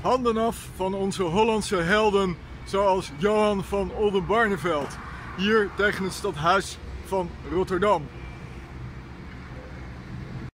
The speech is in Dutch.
Handen af van onze Hollandse helden zoals Johan van Oldenbarnevelt, hier tegen het stadhuis van Rotterdam.